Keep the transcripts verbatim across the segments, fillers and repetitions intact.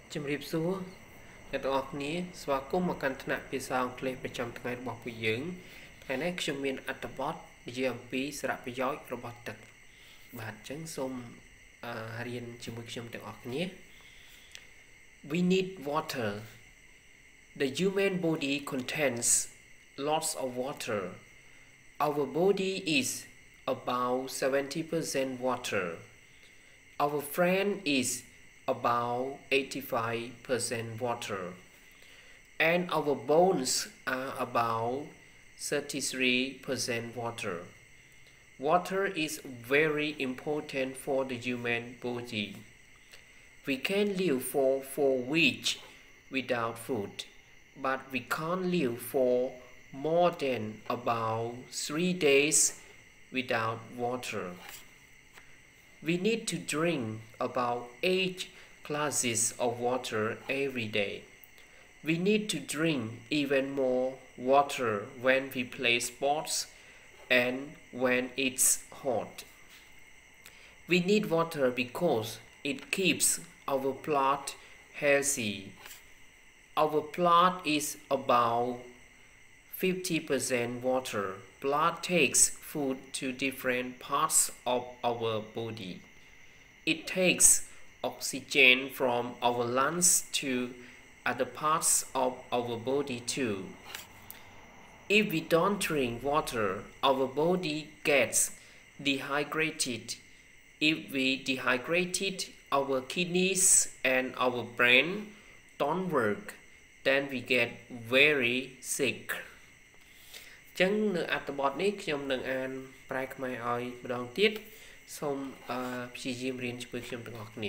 ជំរាបសួរអ្នកទាំងអស់គ្នាស្វាគមន៍មកកាន់ថ្នាក់ភាសាអង់គ្លេសប្រចាំថ្ងៃរបស់ពួកយើងថ្ងៃនេះខ្ញុំមានអត្ថបទនិយាយអំពីសារៈប្រយោជន៍របស់ទឹកបាទអញ្ចឹងសូមរៀនជាមួយខ្ញុំទាំងអស់គ្នា We need water. The human body contains lots of water. Our body is about seventy percent water. Our friend is about eighty-five percent water, and our bones are about thirty-three percent water. Water is very important for the human body. We can live for four weeks without food, but we can't live for more than about three days without water. We need to drink about eight glasses of water every day. We need to drink even more water when we play sports and when it's hot. We need water because it keeps our blood healthy. Our blood is about fifty percent water. Blood takes food to different parts of our body. It takes oxygen from our lungs to other parts of our body too. If we don't drink water, our body gets dehydrated. If we dehydrated, our kidneys and our brain don't work. Then we get very sick. ចឹងនៅអត្ថបទនេះខ្ញុំនឹងអានប្រែខ្មែរឲ្យម្ដងទៀតសូមព្យាយាមរៀនជាមួយខ្ញុំទាំងអស់គ្នា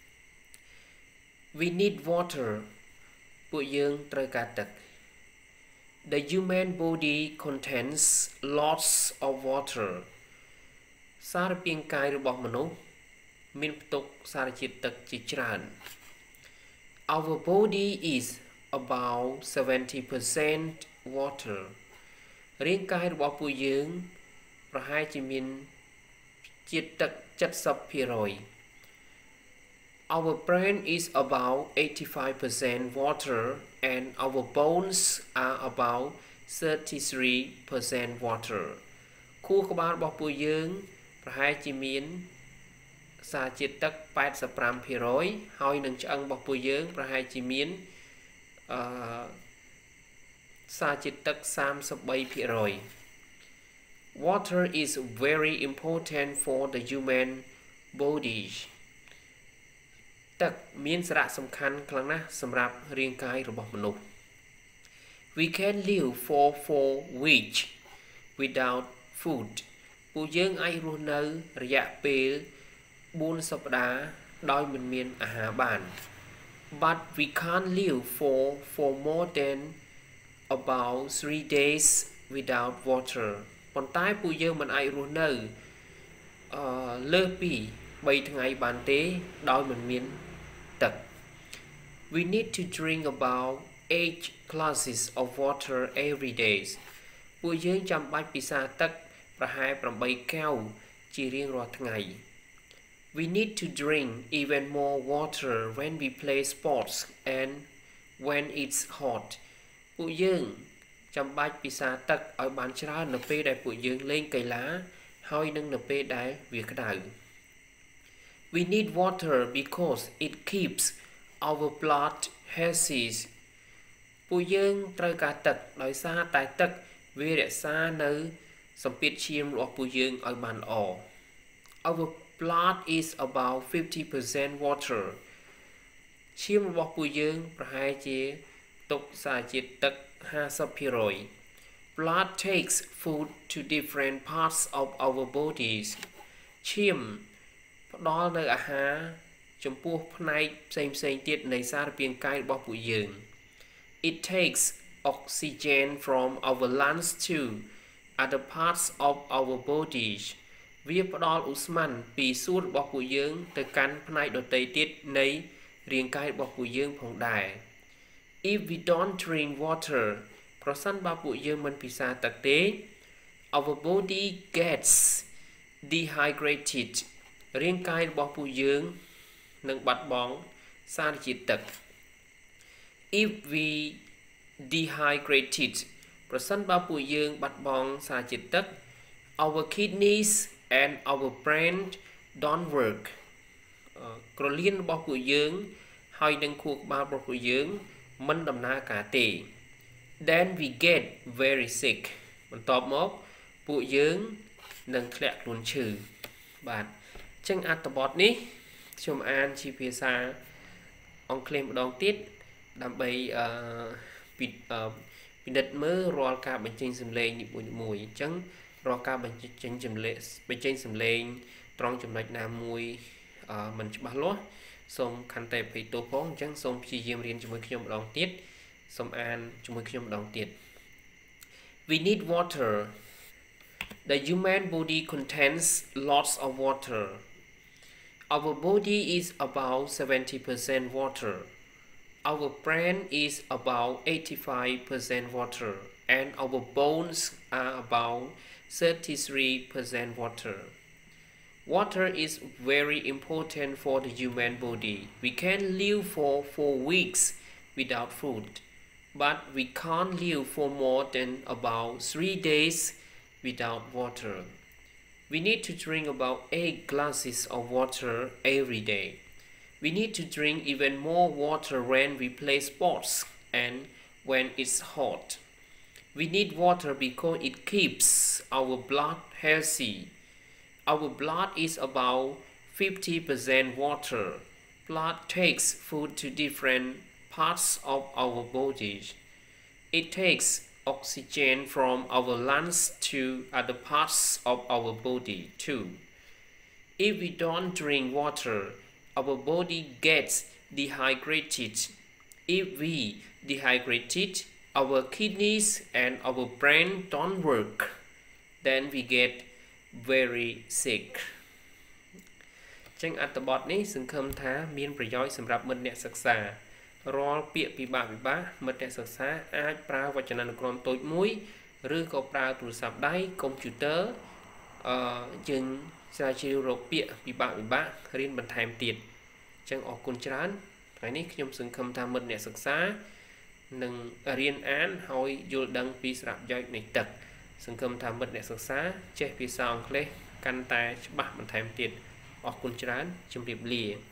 We need water ពួកយើងត្រូវការទឹក The human body contains lots of water សារពាង្គកាយរបស់មនុស្សមានផ្ទុកសារជាតិទឹកជាច្រើន Our body is about seventy percent water រាងកាយរបស់ពួកយើងប្រហែលជាមានជាតិទឹកseventy percent Our brain is about eighty-five percent water and our bones are about thirty-three percent water ខួរក្បាលរបស់ពួកយើងប្រហែលជាមានសារជាតិទឹកeighty-five percent ហើយនឹងឆ្អឹងរបស់ពួកយើងប្រហែលជាមានអឺសារជាតិទឹកthirty-three percent Water is very important for the human body ទឹកមានសារៈសំខាន់ខ្លាំងណាស់សម្រាប់រាងកាយរបស់មនុស្ស We can live for four weeks without food ពួកយើងអាចរស់នៅរយៈពេលfourសប្តាហ៍ដោយមិនមានអាហារបាន But we can't live for for more than about three days without water ប៉ុន្តែពួកយើងមិនអាចរស់នៅអឺលើសពីthreeថ្ងៃបានទេដោយមិនមានទឹក We need to drink about eight glasses of water every day ពួកយើងចាំបាច់ពិសាទឹកប្រហែលeightកែវជារៀងរាល់ថ្ងៃ We need to drink even more water when we play sports and when it's hot ពួកយើងចាំបាច់ពិសាទឹកឲ្យបានច្រើននៅពេលដែលពួកយើងលេងកីឡាហើយនឹងនៅពេលដែលវាក្តៅ We need water because it keeps our blood healthy ពួកយើងត្រូវការទឹកដោយសារតែទឹកវារក្សានៅសម្ពាធឈាមរបស់ពួកយើងឲ្យបានល្អ Our blood is about fifty percent water ឈាមរបស់ពួកយើងប្រហែលជាទុកសារជាតិទឹកfifty percent Blood takes food to different parts of our bodies ឈាមផ្ដល់នៅអាហារចំពោះផ្នែកផ្សេងផ្សេងទៀតនៃសារពាង្គកាយរបស់ពួកយើង It takes oxygen from our lungs to other parts of our bodies វាផ្ដល់ឧស្ម័នពីសួតរបស់ពួកយើងទៅកាន់ផ្នែកដទៃទៀតនៃរាងកាយរបស់ពួកយើងផងដែរ If we don't drink water ប្រសិនបើពួកយើងមិនពិសាទឹកទេ Our body gets dehydrated រាងកាយរបស់ពួកយើងនឹងបាត់បង់សារជាតិទឹក if we dehydrated ប្រសិនបើពួកយើងបាត់បង់សារជាតិទឹក our kidneys and our brain don't work ក្រលៀនរបស់ពួកយើងហើយនឹងខួរក្បាលរបស់ពួកយើងមិនដំណើរការទេ then we get very sick បន្ទាប់មកពួកយើងនឹងធ្លាក់ខ្លួនឈឺបាទអញ្ចឹងអត្ថបទនេះខ្ញុំអានជាភាសាអង់គ្លេសម្ដងទៀតដើម្បីអឺពិនិត្យមើលរាល់ការបញ្ចេញសំឡេងនីមួយៗអញ្ចឹងរាល់ការបញ្ចេញសំឡេងបញ្ចេញសំឡេងត្រង់ចំណុចណាមួយអឺមិនច្បាស់លាស់សូមខន្តីអភ័យទោសផងអញ្ចឹងសូមព្យាយាមរៀនជាមួយខ្ញុំម្ដងទៀតសូមអានជាមួយខ្ញុំម្ដងទៀត We need water. The human body contains lots of water. Our body is about seventy percent water. Our brain is about eighty-five percent water, and our bones are about thirty-three percent water. Water is very important for the human body. We can live for four weeks without food, but we can't live for more than about three days without water. We need to drink about eight glasses of water every day. We need to drink even more water when we play sports and when it's hot. We need water because it keeps our blood healthy. Our blood is about fifty percent water. Blood takes food to different parts of our bodies. It takes oxygen from our lungs to other parts of our body too. If we don't drink water, our body gets dehydrated. If we dehydrated, our kidneys and our brain don't work. Then we get very sick. ចឹងអត្ថបទនេះសង្ឃឹមថាមានប្រយោជន៍សម្រាប់មិត្តអ្នកសិក្សារាល់ពាក្យពិបាកពិបាកមិត្តអ្នកសិក្សាអាចប្រើវចនានុក្រមតូចមួយឬក៏ប្រើទូរស័ព្ទដៃកុំព្យូទ័រអឺយើងស្រាវជ្រាវរកពាក្យពិបាកពិបាករៀនបន្ថែមទៀតចឹងអរគុណច្រើនថ្ងៃនេះខ្ញុំសង្ឃឹមថាមិត្តអ្នកសិក្សានឹងរៀនអានហើយយល់ដឹងពីសារៈប្រយោជន៍នៃទឹកសង្ឃឹមថាមិត្តអ្នកសិក្សាចេះភាសាអង់គ្លេសកាន់តែច្បាស់បន្ថែមទៀតអរគុណច្រើនជម្រាបលា